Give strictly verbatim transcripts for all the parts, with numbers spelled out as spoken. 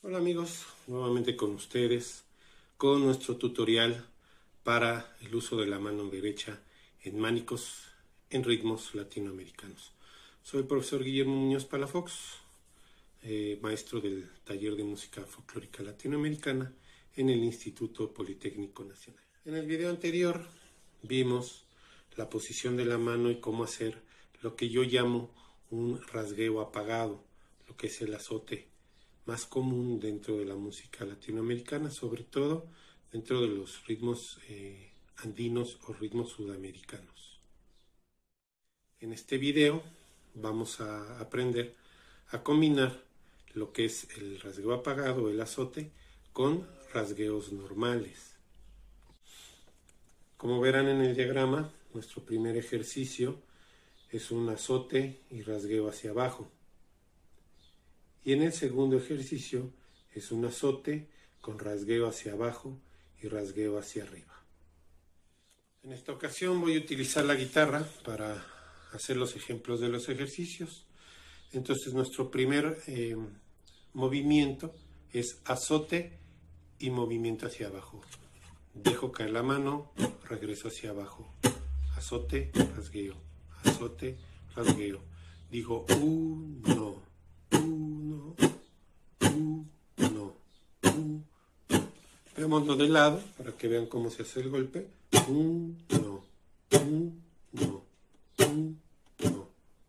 Hola amigos, nuevamente con ustedes con nuestro tutorial para el uso de la mano derecha en mánicos en ritmos latinoamericanos. Soy el profesor Guillermo Muñoz Palafox, eh, maestro del taller de música folclórica latinoamericana en el Instituto Politécnico Nacional. En el video anterior vimos la posición de la mano y cómo hacer lo que yo llamo un rasgueo apagado, lo que es el azote más común dentro de la música latinoamericana, sobre todo dentro de los ritmos eh, andinos o ritmos sudamericanos. En este video vamos a aprender a combinar lo que es el rasgueo apagado, el azote, con rasgueos normales. Como verán en el diagrama, nuestro primer ejercicio es un azote y rasgueo hacia abajo. Y en el segundo ejercicio es un azote con rasgueo hacia abajo y rasgueo hacia arriba. En esta ocasión voy a utilizar la guitarra para hacer los ejemplos de los ejercicios. Entonces nuestro primer eh, movimiento es azote y movimiento hacia abajo. Dejo caer la mano, regreso hacia abajo. Azote, rasgueo, azote, rasgueo. Digo uno. Uno, uno, uno. Veámoslo de lado para que vean cómo se hace el golpe. Uno, uno, uno, uno.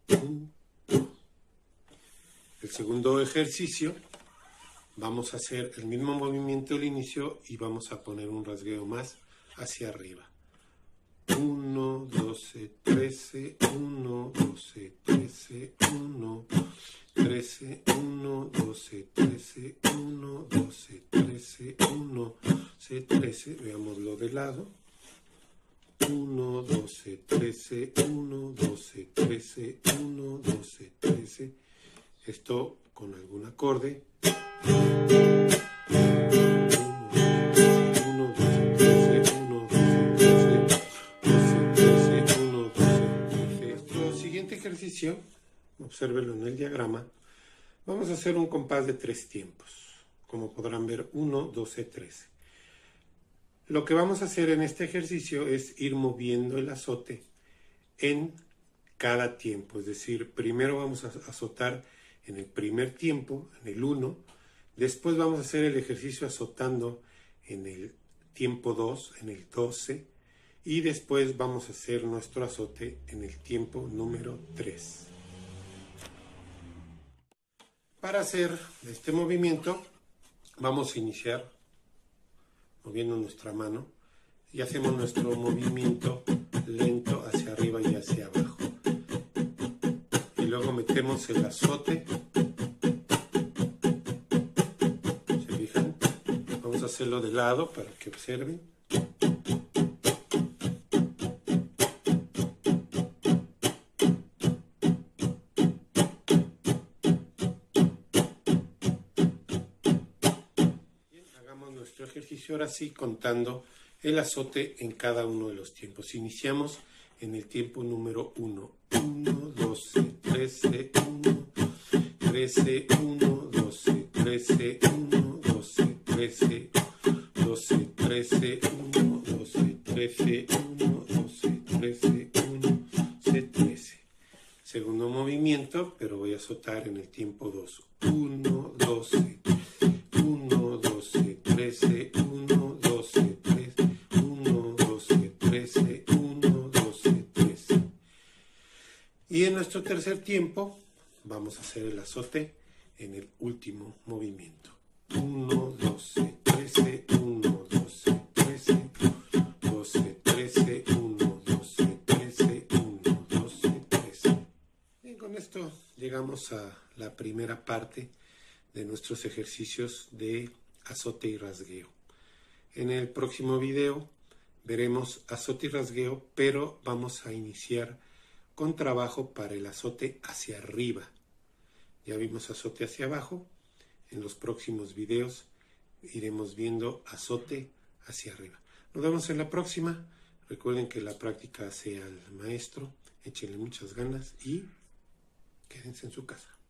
El segundo ejercicio, vamos a hacer el mismo movimiento al inicio y vamos a poner un rasgueo más hacia arriba. uno, doce, trece, uno, doce, trece, uno, trece, uno, doce, trece, uno, doce, trece, uno, doce, trece, veámoslo de lado. uno, doce, trece, uno, doce, trece, uno, doce, trece. Esto con algún acorde. Ejercicio, obsérvenlo en el diagrama, vamos a hacer un compás de tres tiempos, como podrán ver, uno, doce, trece. Lo que vamos a hacer en este ejercicio es ir moviendo el azote en cada tiempo, es decir, primero vamos a azotar en el primer tiempo, en el uno, después vamos a hacer el ejercicio azotando en el tiempo dos, en el doce, y después vamos a hacer nuestro azote en el tiempo número tres. Para hacer este movimiento vamos a iniciar moviendo nuestra mano y hacemos nuestro movimiento lento hacia arriba y hacia abajo. Y luego metemos el azote. ¿Se fijan? Vamos a hacerlo de lado para que observen. Nuestro ejercicio ahora sí contando el azote en cada uno de los tiempos. Iniciamos en el tiempo número uno. uno, doce, trece, uno, trece, uno, doce, trece, uno, doce, trece, doce, trece, uno, doce, trece, uno, doce, trece, uno, doce, trece. Segundo movimiento, pero voy a azotar en el tiempo dos. uno, doce, uno, doce, trece, uno, doce, trece, uno, doce, trece, uno, doce, trece. Y en nuestro tercer tiempo vamos a hacer el azote en el último movimiento. uno, doce, trece, uno, doce, trece, doce, trece, uno, doce, trece, uno, doce, trece. Bien, con esto llegamos a la primera parte de nuestros ejercicios de azote y rasgueo. En el próximo video veremos azote y rasgueo, pero vamos a iniciar con trabajo para el azote hacia arriba. Ya vimos azote hacia abajo. En los próximos videos iremos viendo azote hacia arriba. Nos vemos en la próxima. Recuerden que la práctica hace al maestro. Échenle muchas ganas y quédense en su casa.